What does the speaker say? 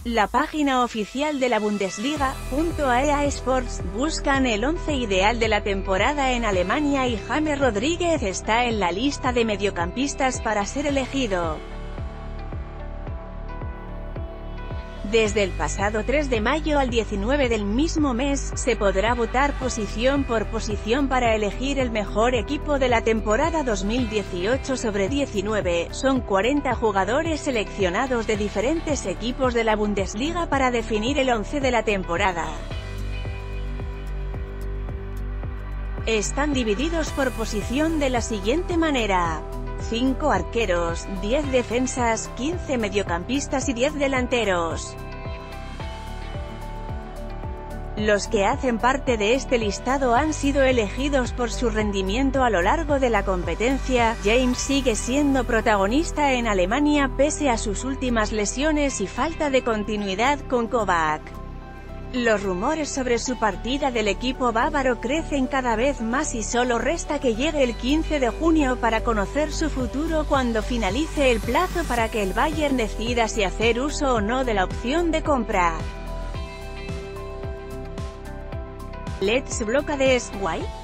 La página oficial de la Bundesliga, junto a EA Sports, buscan el 11 ideal de la temporada en Alemania y James Rodríguez está en la lista de mediocampistas para ser elegido. Desde el pasado 3 de mayo al 19 del mismo mes, se podrá votar posición por posición para elegir el mejor equipo de la temporada 2018/19. Son 40 jugadores seleccionados de diferentes equipos de la Bundesliga para definir el 11 de la temporada. Están divididos por posición de la siguiente manera: 5 arqueros, 10 defensas, 15 mediocampistas y 10 delanteros. Los que hacen parte de este listado han sido elegidos por su rendimiento a lo largo de la competencia. James sigue siendo protagonista en Alemania pese a sus últimas lesiones y falta de continuidad con Kovac. Los rumores sobre su partida del equipo bávaro crecen cada vez más y solo resta que llegue el 15 de junio para conocer su futuro cuando finalice el plazo para que el Bayern decida si hacer uso o no de la opción de compra. Let's block this, why?